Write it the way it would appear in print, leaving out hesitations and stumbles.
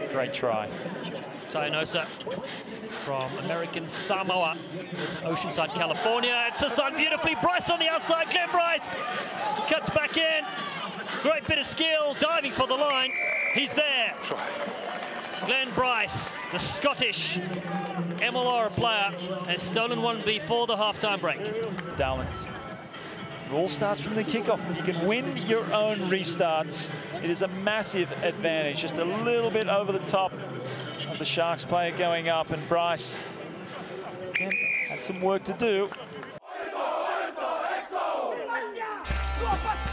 Great try. Tainosa from American Samoa, Oceanside, California. It's just done beautifully. Bryce on the outside. Glenn Bryce cuts back in. Great bit of skill, diving for the line. He's there. Glenn Bryce, the Scottish MLR player, has stolen one before the halftime break. Dowling. It all starts from the kickoff. If you can win your own restarts, it is a massive advantage. Just a little bit over the top of the Sharks player going up, and Bryce again, had some work to do.